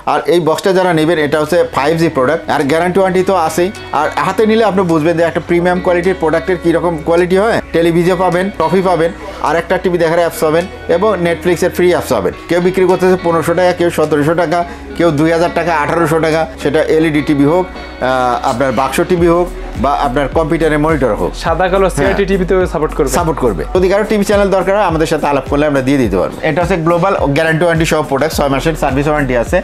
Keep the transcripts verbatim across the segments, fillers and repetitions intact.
আর এই বক্সটা যারা নেবেন এটা হচ্ছে ফাইভ জি প্রোডাক্ট আর গ্যারান্টি ওয়ারেন্টি তো আছেই। আর হাতে নিলে আপনি বুঝবেন যে একটা প্রিমিয়াম কোয়ালিটির প্রোডাক্টের কীরকম কোয়ালিটি হয়। টেলিভিশন পাবেন, ট্রফি পাবেন, আর একটা টিভি দেখার অ্যাপস পাবেন এবং নেটফ্লিক্সের ফ্রি অ্যাপস পাবেন। কেউ বিক্রি করতেছে পনেরোশো টাকা, কেউ সতেরোশো টাকা, কেউ দুই হাজার টাকা, আঠারোশো টাকা। সেটা এলইডি টিভি হোক, আপনার বাক্স টিভি হোক বা আপনার কম্পিউটারের মনিটর হোক, সাদা কালো সিআরটি টিভিতেও সাপোর্ট করবে সাপোর্ট করবে যদি কারো টিভি চ্যানেল দরকার হয় আমাদের সাথে আলাপ করলে আমরা দিয়ে দিতে পারবো। এটা হচ্ছে গ্লোবাল গ্যারান্টি ওয়ারেন্টি সব প্রোডাক্ট, ছয় মাসের সার্ভিস ওয়ারেন্টি আছে।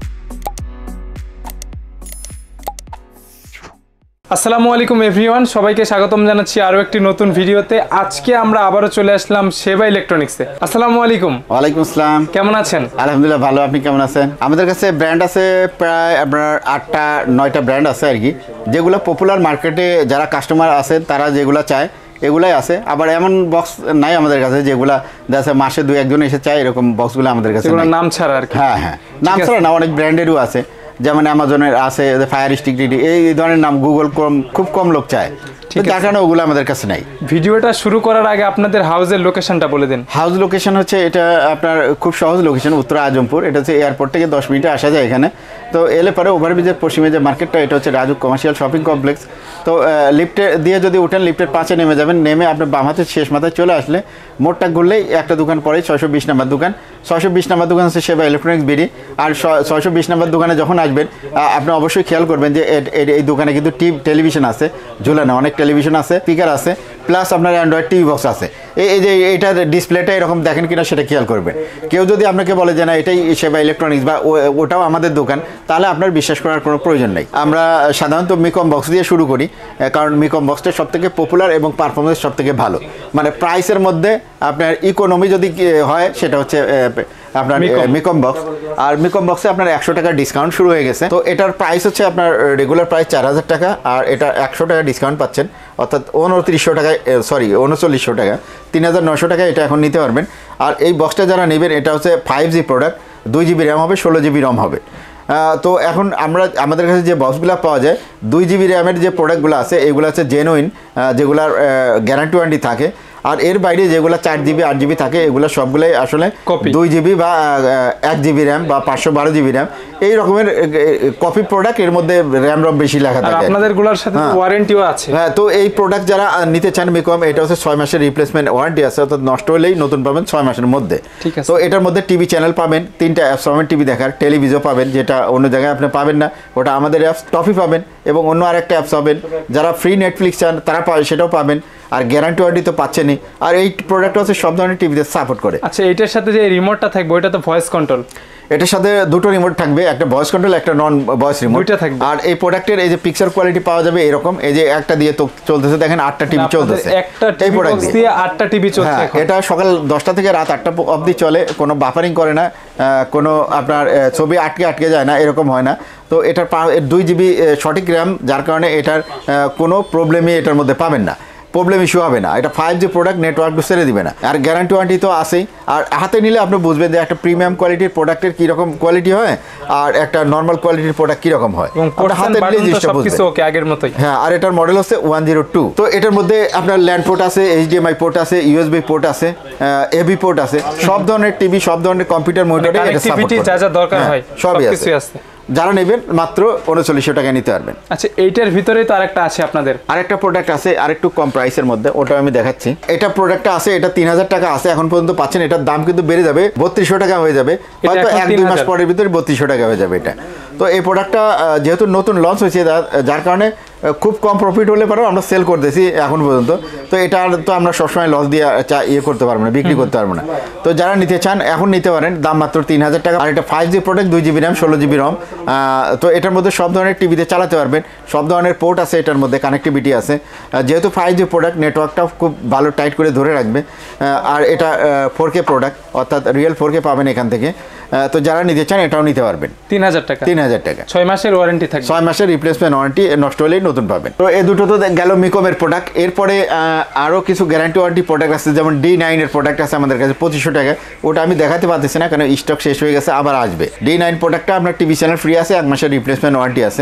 আসসালামু আলাইকুম এভরিওয়ান, সবাইকে স্বাগতম জানাচ্ছি আরো একটি নতুন ভিডিওতে। আজকে আমরা আবারও চলে আসলাম শেবা ইলেকট্রনিক্সে। আসসালামু আলাইকুম। ওয়ালাইকুম আসসালাম। কেমন আছেন? আলহামদুলিল্লাহ ভালো, আপনি কেমন আছেন? আমাদের কাছে ব্র্যান্ড আছে প্রায় আপনার আটটা নয়টা ব্র্যান্ড আছে আর কি, যেগুলো পপুলার মার্কেটে যারা কাস্টমার আছে তারা যেগুলো চায় এগুলাই আছে। আবার এমন বক্স নাই আমাদের কাছে যেগুলা দেখা মাসে দুই একজন এসে চায়, এরকম বক্সগুলো আমাদের কাছে নাম ছাড়া আর কি। হ্যাঁ হ্যাঁ, নাম ছাড়া না, অনেক ব্র্যান্ডেরও আছে, যেমন অ্যামাজনের আছে, ফায়ার স্টিক ডিডি, এই ধরনের নাম গুগল ক্রোম খুব কম লোক চায়, যার কারণে ওগুলো আমাদের কাছে নাই। ভিডিওটা শুরু করার আগে আপনাদের হাউসের লোকেশনটা বলে দিন। হাউস লোকেশন হচ্ছে এটা আপনার খুব সহজ লোকেশন, উত্তরা আজমপুর। এটা হচ্ছে এয়ারপোর্ট থেকে দশ মিনিটে আসা যায় এখানে। তো এলে পরে ওভারব্রিজের পশ্চিমে যে মার্কেটটা, এটা হচ্ছে রাজুক কমার্শিয়াল শপিং কমপ্লেক্স। তো লিফটে দিয়ে যদি উঠেন, লিফটের পাঁচে নেমে যাবেন, নেমে আপনি বাম হাতের শেষ মাথায় চলে আসলে মোড়টা ঘুরলেই একটা দোকান পড়ে, ছয়শো বিশ নাম্বার দোকান। ছয়শো বিশ নাম্বার দোকান হচ্ছে শেবা ইলেকট্রনিক্স বিডি। আর ছয়শো বিশ নাম্বার দোকানে যখন আসবেন আপনি অবশ্যই খেয়াল করবেন যে এই দোকানে কিন্তু টিভি টেলিভিশন আছে ঝুলানো, অনেক টেলিভিশন আছে, স্পিকার আছে, প্লাস আপনার অ্যান্ড্রয়েড টিভি বক্স আছে। এই যে এইটার ডিসপ্লেটা এরকম দেখেন কিনা সেটা খেয়াল করবেন। কেউ যদি আপনাকে বলে যে না এটাই শেবা ইলেকট্রনিক্স বা ওটাও আমাদের দোকান, তাহলে আপনার বিশ্বাস করার কোনো প্রয়োজন নেই। আমরা সাধারণত মিকম বক্স দিয়ে শুরু করি, কারণ মিকম বক্সটা সব থেকে পপুলার এবং পারফরমেন্স সব থেকে ভালো। মানে প্রাইসের মধ্যে আপনার ইকোনমি যদি হয় সেটা হচ্ছে আপনার মিকম বক্স। আর মিকম বক্সে আপনার একশো টাকা ডিসকাউন্ট শুরু হয়ে গেছে। তো এটার প্রাইস হচ্ছে আপনার রেগুলার প্রাইস চার হাজার টাকা, আর এটা একশো টাকা ডিসকাউন্ট পাচ্ছেন, অর্থাৎ উনত্রিশশো টাকায় সরি উনচল্লিশশো টাকা, তিন হাজার নশো টাকা এটা এখন নিতে পারবেন। আর এই বক্সটা যারা নেবেন এটা হচ্ছে ফাইভ জি প্রোডাক্ট, দুই জিবি র্যাম হবে, ষোলো জিবি রম হবে। তো এখন আমরা আমাদের কাছে যে বক্সগুলো পাওয়া যায়, দুই জিবি র্যামের যে প্রোডাক্টগুলো আছে এগুলো হচ্ছে জেনুইন, যেগুলার গ্যারান্টি ওয়ারেন্টি থাকে। আর এর বাইরে যেগুলো চার জিবি আট জিবি থাকে এগুলো সবগুলোই আসলে দুই জিবি বা এক জিবি র্যাম বা পাঁচশো বারো জিবি র্যাম, এই রকমের কপি প্রোডাক্ট। এর মধ্যে র্যাম রম বেশি লেখা থাকে, আপনাদের গুলোর সাথে ওয়ারেন্টিও আছে। হ্যাঁ, তো এই প্রোডাক্ট যারা নিতে চান মিকম, এটা হচ্ছে ছয় মাসের রিপ্লেসমেন্ট ওয়ারেন্টি আছে, অর্থাৎ নষ্ট হলেই নতুন পাবেন ছয় মাসের মধ্যে। তো এটার মধ্যে টিভি চ্যানেল পাবেন, তিনটা অ্যাপস পাবেন টিভি দেখার, টেলিভিশন পাবেন যেটা অন্য জায়গায় আপনি পাবেন না, ওটা আমাদের অ্যাপস, ট্রফি পাবেন এবং অন্য আরেকটা অ্যাপস পাবেন। যারা ফ্রি নেটফ্লিক্স চান তারা সেটাও পাবেন, আর গ্যারান্টি ওয়ারেন্টি তো পাচ্ছেনই। আর এই প্রোডাক্ট হচ্ছে সব ধরনের টিভিতে সাপোর্ট করে। আচ্ছা, এটার সাথে যে রিমোটটা থাকবে ওইটা তো ভয়েস কন্ট্রোল? এটার সাথে দুটো রিমোট থাকবে, একটা ভয়েস কন্ট্রোল, একটা নন ভয়েস রিমোট থাকবে। আর এই প্রোডাক্টের এই যে পিকচার কোয়ালিটি পাওয়া যাবে এরকম, এই যে একটা দিয়ে তো চলতেছে, দেখেন আটটা টিভি চলতেছে, একটা টিভি বক্স দিয়ে আটটা টিভি চলছে। এটা সকাল দশটা থেকে রাত আটটা অবধি চলে, কোনো বাফারিং করে না, কোনো আপনার ছবি আটকে আটকে যায় না, এরকম হয় না। তো এটার দুই জিবি সঠিক র্যাম, যার কারণে এটার কোনো প্রবলেমই এটার মধ্যে পাবেন না, প্রবলেম ইস্যু হবে না। এটা ফাইভ জি প্রোডাক্ট, নেটওয়ার্ক ছেড়ে দিবে না। আর গ্যারান্টি ওয়ারেন্টি তো আছেই। আর হাতে নিলে আপনি বুঝবেন যে একটা প্রিমিয়াম কোয়ালিটির প্রোডাক্টের কীরকম কোয়ালিটি হয় আর একটা নর্মাল কোয়ালিটির প্রোডাক্ট কীরকম হয়, হাতে নিলে জিনিসটা বুঝবেন। আগের মতোই। হ্যাঁ, আর এটার মডেল হচ্ছে ওয়ান জিরো টু। তো এটার মধ্যে আপনার ল্যান্ড পোর্ট আছে, এইচডিএমআই পোর্ট আছে, ইউএসবি পোর্ট আছে, এবি পোর্ট আছে, সব ধরনের টিভি, সব ধরনের কম্পিউটার মনিটরে এটা সাপোর্ট করে, যা যা দরকার হয় সবই আছে। যারা নেবেন মাত্র উনচল্লিশশো টাকায় নিতে পারবেন। আচ্ছা, এইটার ভিতরেই তো আরেকটা আছে আপনাদের, আরেকটা প্রোডাক্ট আছে আরেকটু কম প্রাইসের মধ্যে, ওটা আমি দেখাচ্ছি। এটা প্রোডাক্টটা আছে, এটা তিন হাজার টাকা আছে এখন পর্যন্ত পাচ্ছেন, এটার দাম কিন্তু বেড়ে যাবে, বত্রিশশো টাকা হয়ে যাবে, হয়তো এক দুই মাস পরের ভিতরে বত্রিশশো টাকা হয়ে যাবে এটা। তো এই প্রোডাক্টটা যেহেতু নতুন লঞ্চ হয়েছে, যার কারণে খুব কম প্রফিট হলে পরেও আমরা সেল করতেছি এখন পর্যন্ত। তো এটা তো আমরা সবসময় লস দিয়ে ইয়ে করতে পারবো না, বিক্রি করতে পারবো না। তো যারা নিতে চান এখন নিতে পারেন, দাম মাত্র তিন হাজার টাকা। আর এটা ফাইভ জি প্রোডাক্ট, দুই জিবি র্যাম, ষোলো জিবি রম। তো এটার মধ্যে সব ধরনের টিভিতে চালাতে পারবেন, সব ধরনের পোর্ট আছে এটার মধ্যে, কানেক্টিভিটি আছে। যেহেতু ফাইভ জি প্রোডাক্ট, নেটওয়ার্কটাও খুব ভালো টাইট করে ধরে রাখবে। আর এটা ফোর কে প্রোডাক্ট, অর্থাৎ রিয়েল ফোর কে পাবেন এখান থেকে। তো যারা নিতে চান এটাও নিতে পারবেন, তিন হাজার টাকা তিন হাজার টাকা ছয় মাসের ওয়ারেন্টি থাকবে, ছয় মাসের রিপ্লেসমেন্ট ওয়ারেন্টি, নষ্ট হলেই নতুন পাবেন। তো এই দুটো তো গেল মিকমের প্রোডাক্ট। এরপরে আরও কিছু গ্যারান্টি ওয়ারেন্টি প্রোডাক্ট আছে, যেমন ডি নাইনের প্রোডাক্ট আছে আমাদের কাছে পঁচিশশো টাকা। ওটা আমি দেখাতে পারতেছি না কারণ স্টক শেষ হয়ে গেছে, আবার আসবে। ডি নাইন প্রোডাক্টটা আপনার টিভি চ্যানেল ফ্রি আছে, এক মাসের রিপ্লেসমেন্ট ওয়ারেন্টি আছে। তো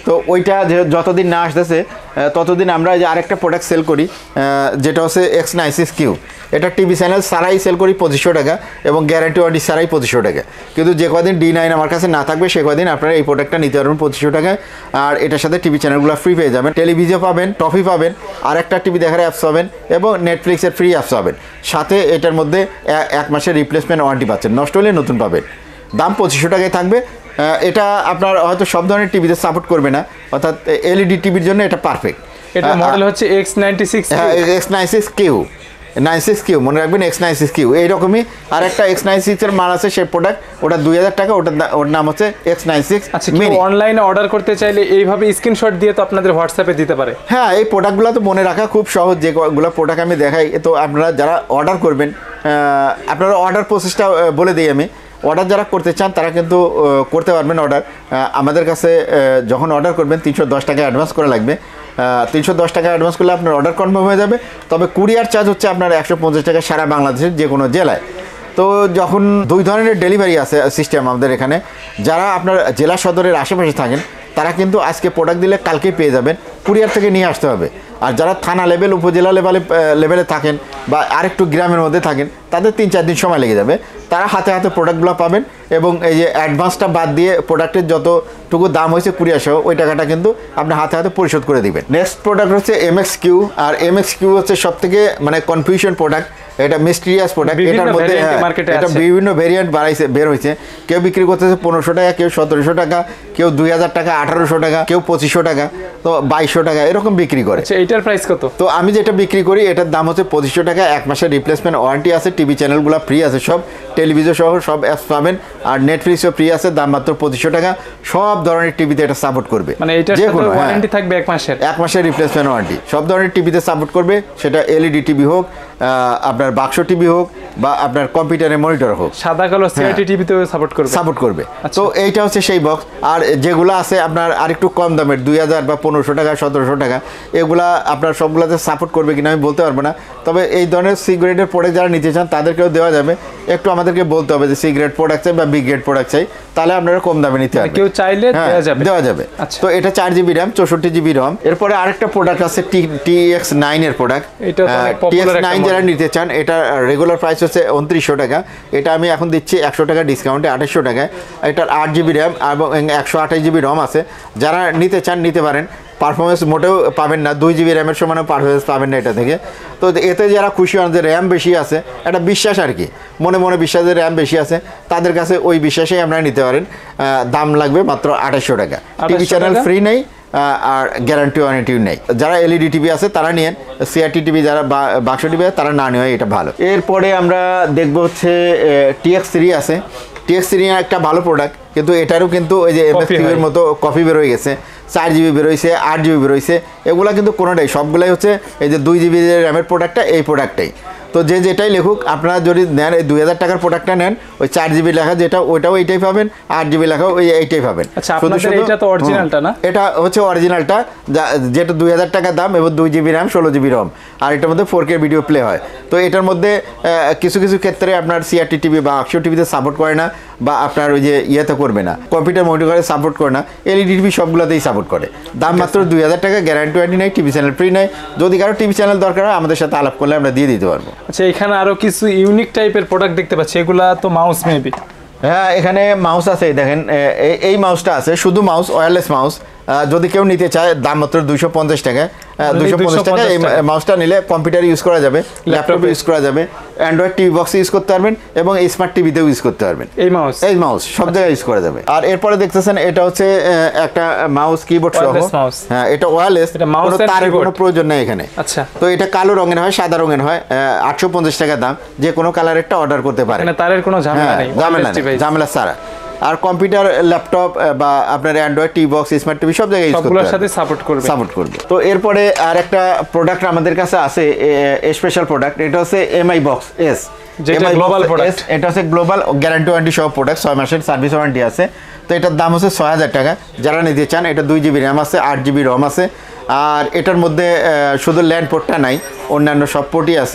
তো ওইটা যে যতদিন না আসতেছে ততদিন আমরা যে আরেকটা প্রোডাক্ট সেল করি যেটা হচ্ছে এক্স নাইন সিক্স কিউ, এটা টিভি চ্যানেল সারাই সেল করি পঁচিশশো টাকা এবং গ্যারান্টি ওয়ারেন্টি সারাই পঁচিশশো টাকা। কিন্তু যে কদিন ডি নাইন আমার কাছে না থাকবে সে কদিন আপনারা এই প্রোডাক্টটা নিতে পারবেন পঁচিশশো টাকায়। আর এটার সাথে টিভি চ্যানেলগুলো ফ্রি পেয়ে যাবেন, টেলিভিশন পাবেন, টফি পাবেন, আর একটা টিভি দেখার অ্যাপস পাবেন এবং নেটফ্লিক্সের ফ্রি অ্যাপস পাবেন। সাথে এটার মধ্যে এক মাসের রিপ্লেসমেন্ট ওয়ারেন্টি পাচ্ছেন, নষ্ট হলে নতুন পাবেন। দাম পঁচিশশো টাকায় থাকবে। এটা আপনার হয়তো সব ধরনের টিভিতে সাপোর্ট করবে না, অর্থাৎ এলইডি টিভির জন্য এটা পারফেক্ট। এটা মডেল হচ্ছে এক্স নাইনটি সিক্স, হ্যাঁ X nine six Q, nine six Q মনে রাখবেন, এক্স নাইন সিক্স কিউ। এইরকমই আর একটা এক্স নাইন সিক্সের মাল আছে, সেই প্রোডাক্ট ওটা দুই হাজার টাকা, ওটার ওর নাম হচ্ছে এক্স নাইন সিক্স। আচ্ছা, কেউ অনলাইনে অর্ডার করতে চাইলে এইভাবে স্ক্রিনশট দিয়ে তো আপনাদের হোয়াটসঅ্যাপে দিতে পারে? হ্যাঁ, এই প্রোডাক্টগুলো তো মনে রাখা খুব সহজ, যেগুলো প্রোডাক্ট আমি দেখাই। তো আপনারা যারা অর্ডার করবেন, আপনারা অর্ডার প্রসেসটা বলে দিই আমি। অর্ডার যারা করতে চান তারা কিন্তু করতে পারবেন অর্ডার। আমাদের কাছে যখন অর্ডার করবেন তিনশো দশ টাকা অ্যাডভান্স করা লাগবে। তিনশো দশ টাকা অ্যাডভান্স করলে আপনার অর্ডার কনফার্ম হয়ে যাবে। তবে কুরিয়ার চার্জ হচ্ছে আপনার একশো পঞ্চাশ টাকা সারা বাংলাদেশের যে কোনো জেলায়। তো যখন দুই ধরনের ডেলিভারি আছে সিস্টেম আমাদের এখানে, যারা আপনার জেলা সদরের আশেপাশে থাকেন তারা কিন্তু আজকে প্রোডাক্ট দিলে কালকেই পেয়ে যাবেন, কুরিয়ার থেকে নিয়ে আসতে হবে। আর যারা থানা লেভেল উপজেলা লেভেলে লেভেলে থাকেন বা আরেকটু গ্রামের মধ্যে থাকেন তাদের তিন চার দিন সময় লেগে যাবে, তারা হাতে হাতে প্রোডাক্টগুলো পাবেন এবং এই যে অ্যাডভান্সটা বাদ দিয়ে প্রোডাক্টের যতটুকু দাম হয়েছে কুরিয়ার সহ ওই টাকাটা কিন্তু আপনি হাতে হাতে পরিশোধ করে দিবেন। নেক্সট প্রোডাক্ট হচ্ছে এমএক্স কিউ, আর এমএক্স কিউ হচ্ছে সব থেকে মানে কনফিউশন প্রোডাক্ট, এটা মিস্টিরিয়াস প্রোডাক্ট। এটার মধ্যে এটা বিভিন্ন ভেরিয়েন্ট বাড়াইছে বের হয়েছে। কেউ বিক্রি করতেছে পনেরোশো টাকা, কেউ সতেরোশো টাকা, কেউ দুই হাজার টাকা, আঠারোশো টাকা, কেউ পঁচিশশো টাকা, তো বাইশশো টাকা এরকম বিক্রি করে। এটার প্রাইস কত? তো আমি যেটা বিক্রি করি এটার দাম হচ্ছে পঁচিশশো টাকা। এক মাসের রিপ্লেসমেন্ট ওয়ারেন্টি আছে, টিভি চ্যানেলগুলো ফ্রি আছে, সব টেলিভিশন সহ সব অ্যাপস পাবেন, আর নেটফ্লিক্সও ফ্রি আছে, দাম মাত্র পঁচিশশো টাকা। সব ধরনের টিভিতে এটা সাপোর্ট করবে, মানে এটার সাথে ওয়ারেন্টি থাকবে এক মাসের, এক মাসের রিপ্লেসমেন্ট ওয়ারেন্টি। সব ধরনের টিভিতে সাপোর্ট করবে, সেটা এলইডি টিভি হোক, আপনার বাক্স টিভি হোক বা আপনার কম্পিউটারের মনিটর হোক, সাদা কালো সিআরটি টিভিতেও সাপোর্ট করবে সাপোর্ট করবে তো এইটা হচ্ছে সেই বক্স। আর যেগুলো আছে আপনার আরেকটু কম দামের দুই হাজার বা পনেরোশো টাকা, সতেরোশো টাকা, এগুলা আপনার সবগুলোতে সাপোর্ট করবে কিনা আমি বলতে পারবো না। তবে এই ধরনের সি গ্রেডের প্রোডাক্ট যারা নিতে চান তাদেরকেও দেওয়া যাবে। একটু আমাদেরকে বলতে হবে যে সি গ্রেড প্রোডাক্ট চাই বা বি গ্রেড প্রোডাক্ট চাই, তাহলে আপনারা কম দামে নিতে পারবেন, কেউ চাইলে দেওয়া যাবে দেওয়া যাবে তো এটা চার জিবি র্যাম, চৌষট্টি জিবি রম। এরপরে আরেকটা প্রোডাক্ট আছে টি টি এক্স নাইন এর প্রোডাক্ট। টি এক্স নাইন যারা নিতে চান, এটা রেগুলার প্রাইস হচ্ছে উনত্রিশশো টাকা, এটা আমি এখন দিচ্ছি একশো টাকা ডিসকাউন্টে আঠাশশো টাকায়। এটার আট জিবি র্যাম এবং একশো আঠাশ জিবি রম আছে, যারা নিতে চান নিতে পারেন। পারফরমেন্স মোটেও পাবেন না, দুই জিবি র্যামের সমানও পারফরমেন্স পাবেন না এটা থেকে। তো এতে যারা খুশি হন যে র্যাম বেশি আছে, একটা বিশ্বাস আর কি, মনে মনে বিশ্বাসের র্যাম বেশি আছে, তাদের কাছে ওই বিশ্বাসেই আপনারা নিতে পারেন। দাম লাগবে মাত্র আঠাশশো টাকা। টিভি চ্যানেল ফ্রি নেই আর গ্যারান্টি ওয়ারেন্টিও নেই। যারা এলইডি টিভি আছে তারা নিয়েন, সিআরটি টিভি যারা বাক্স টিভি আছে তারা না নেওয়া এটা ভালো। এরপরে আমরা দেখবো হচ্ছে টিএক্স থ্রি আছে। টিএক্স থ্রি একটা ভালো প্রোডাক্ট, কিন্তু এটারও কিন্তু ওই যে এমএক্স কিউয়ের মতো কপি বেরোয় গেছে। চার জিবি বেরোইছে, আট জিবি বেরোইছে, এগুলা কিন্তু কোনোটাই, সবগুলাই হচ্ছে এই যে দুই জিবি র্যামের প্রোডাক্টটা, এই প্রোডাক্টটাই। তো যে যেটাই লেখুক, আপনারা যদি নেন এই দুই হাজার টাকার প্রোডাক্টটা নেন, ওই চার জিবি লেখা যেটা ওইটাও এইটাই পাবেন, আট জিবি লেখা ওই এইটাই পাবেন। এটা তো অরিজিনালটা না? এটা হচ্ছে অরিজিনালটা, যেটা দুই হাজার টাকা দাম এবং দুই জিবি র্যাম, ষোলো জিবি রম, আর এটার মধ্যে ফোর কে ভিডিও প্লে হয়। তো এটার মধ্যে কিছু কিছু ক্ষেত্রে আপনার সিআরটি টিভি বা আকশো টিভিতে সাপোর্ট করে না, বা আপনার ওই যে ইয়েতে করবে না, কম্পিউটার মনিটরে সাপোর্ট করে না, এলইডি টিভি সবগুলোতেই সাপোর্ট করে। দাম মাত্র দুই হাজার টাকা, গ্যারান্টি ওয়ারেন্টি নেই, টিভি চ্যানেল ফ্রি নেই। যদি কারো টিভি চ্যানেল দরকার হয় আমাদের সাথে আলাপ করলে আমরা দিয়ে দিতে পারবো। আচ্ছা, এখানে আরো কিছু ইউনিক টাইপের প্রোডাক্ট দেখতে পাচ্ছি, এগুলা তো মাউস মেবি? হ্যাঁ, এখানে মাউস আছে, দেখেন এই মাউসটা আছে, শুধু মাউস, ওয়্যারলেস মাউস। যদি কেউ নিতে চায় দাম মাত্র দুইশো পঞ্চাশ টাকায়, দুইশো পঞ্চাশ টাকা এই মাউসটা নিলে কম্পিউটার ইউজ করা যাবে, ল্যাপটপে ইউজ করা যাবে, অ্যান্ড্রয়েড টিভি বক্সে ইউজ করতে পারবেন এবং এই স্মার্ট টিভিতেও ইউজ করতে পারবেন। এই মাউস এই মাউস সব জায়গায় ইউজ করা যাবে। আর এরপরে দেখতেছেন এটা হচ্ছে একটা মাউস কিবোর্ড সহ। হ্যাঁ, এটা ওয়্যারলেস, কোনো তারের কোনো প্রয়োজন নেই এখানে। আচ্ছা, তো এটা কালো রঙের হয়, সাদা রঙের হয়, আটশো পঞ্চাশ টাকা দাম। যে কোনো কালারেরটা অর্ডার করতে পারেন, তারের কোনো ঝামেলা নেই, ঝামেলা নেই, ঝামেলা ছাড়া। আর কম্পিউটার, ল্যাপটপ বা আপনার Android TV box, smart TV সব জায়গায় ইউজ করতে পারবেন, সাথে সাপোর্ট করবে সাপোর্ট করবে। তো এরপরে আর একটা প্রোডাক্ট আমাদের কাছে আছে, স্পেশাল প্রোডাক্ট, এটা হচ্ছে এমআই বক্স এস। যেটা গ্লোবাল প্রোডাক্ট, এটা হচ্ছে গ্লোবাল গ্যারান্টি ওয়ারেন্টি সহ প্রোডাক্ট, ছয় মাসের সার্ভিস ওয়ারেন্টি আছে। তো এটার দাম হচ্ছে ছয় হাজার টাকা। যারা নিতে চান, এটা দুই জিবি র্যাম আছে, আট জিবি রম আছে, আর এটার মধ্যে শুধু ল্যান্ড পোর্টটা নাই, অন্যান্য সব পোর্টই আছে।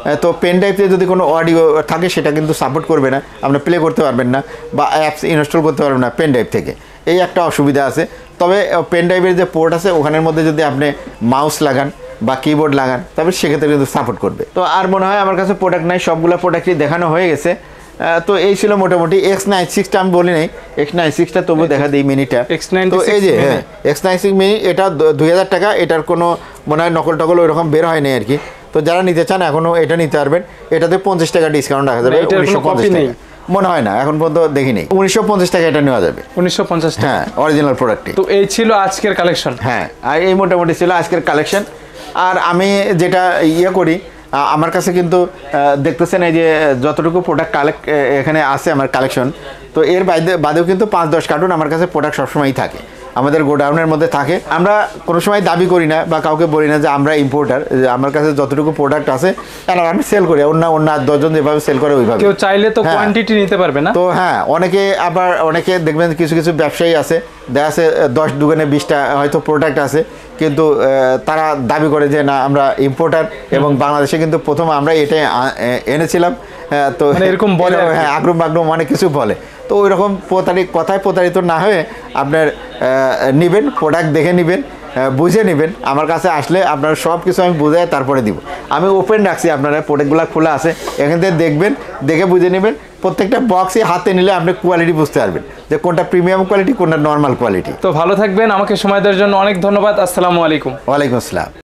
তো পেন ড্রাইভে যদি কোনো অডিও থাকে সেটা কিন্তু সাপোর্ট করবে না, আপনি প্লে করতে পারবেন না বা অ্যাপস ইনস্টল করতে পারবেন না পেন ড্রাইভ থেকে, এই একটা অসুবিধা আছে। তবে পেন ড্রাইভের যে পোর্ট আছে ওখানের মধ্যে যদি আপনি মাউস লাগান বা কিবোর্ড লাগান তবে সেক্ষেত্রে কিন্তু সাপোর্ট করবে। তো আর মনে হয় আমার কাছে প্রোডাক্ট নাই, সবগুলো প্রোডাক্টই দেখানো হয়ে গেছে। তো এই ছিল মোটামুটি। এক্স নাইন সিক্সটা আমি বলি নাই, এক্স নাইন সিক্সটা তবু দেখা দিই মিনিটা। তো এই যে হ্যাঁ এক্স নাইন সিক্স মিনি, এটা দুই হাজার টাকা, এটার কোনো মনে হয় নকল টকল ওইরকম বের হয়নি আর কি। তো যারা নিতে চান এখনও এটা নিতে পারবেন, এটাতে পঞ্চাশ টাকা ডিসকাউন্ট রাখা যাবে, উনিশশো পঞ্চাশ টাকা মনে হয় না, এখন পর্যন্ত দেখিনি, উনিশশো পঞ্চাশ টাকা এটা নেওয়া যাবে, উনিশশো পঞ্চাশ টাকা, হ্যাঁ অরিজিনাল প্রোডাক্টটি। তো এই ছিল আজকের কালেকশন। হ্যাঁ আর এই মোটামুটি ছিল আজকের কালেকশন। আর আমি যেটা ইয়ে করি, আমার কাছে কিন্তু দেখতেছেন এই যে যতটুকু প্রোডাক্ট কালেক্ট এখানে আছে আমার কালেকশন, তো এর বাইরে বাদেও কিন্তু পাঁচ দশ কার্টুন আমার কাছে প্রোডাক্ট সবসময়ই থাকে, আমাদের গোডাউনের মধ্যে থাকে। আমরা কোনো সময় দাবি করি না বা কাউকে বলি না যে আমরা ইম্পোর্টার, আমার কাছে যতটুকু প্রোডাক্ট আছে তাহলে আমি সেল করি, অন্য অন্য দশজন যেভাবে সেল করে ওইভাবে। কেউ চাইলে তো কোয়ান্টিটি নিতে পারবে না। তো হ্যাঁ অনেকে আবার অনেকে দেখবেন কিছু কিছু ব্যবসায়ী আছে, দেখা আছে দশ দুগুণে বিশটা হয়তো প্রোডাক্ট আছে, কিন্তু তারা দাবি করে যে না আমরা ইম্পোর্টার, এবং বাংলাদেশে কিন্তু প্রথম আমরা এটাই এনেছিলাম। তো এরকম বলে, হ্যাঁ আগ্রম বাগ্রম অনেক কিছু বলে। তো ওই রকম প্রতারিত কথায় প্রতারিত না হয়ে আপনার নেবেন, প্রোডাক্ট দেখে নেবেন, বুঝে নেবেন। আমার কাছে আসলে আপনার সব কিছু আমি বুঝাই তারপরে দিব। আমি ওপেন রাখছি, আপনারা প্রোডাক্টগুলো খোলা আছে, এখান থেকে দেখবেন, দেখে বুঝে নেবেন। প্রত্যেকটা বক্সই হাতে নিলে আপনি কোয়ালিটি বুঝতে পারবেন যে কোনটা প্রিমিয়াম কোয়ালিটি, কোনটা নর্মাল কোয়ালিটি। তো ভালো থাকবেন, আমাকে সময় দেওয়ার জন্য অনেক ধন্যবাদ। আসসালামু আলাইকুম। ওয়ালাইকুম আসসালাম।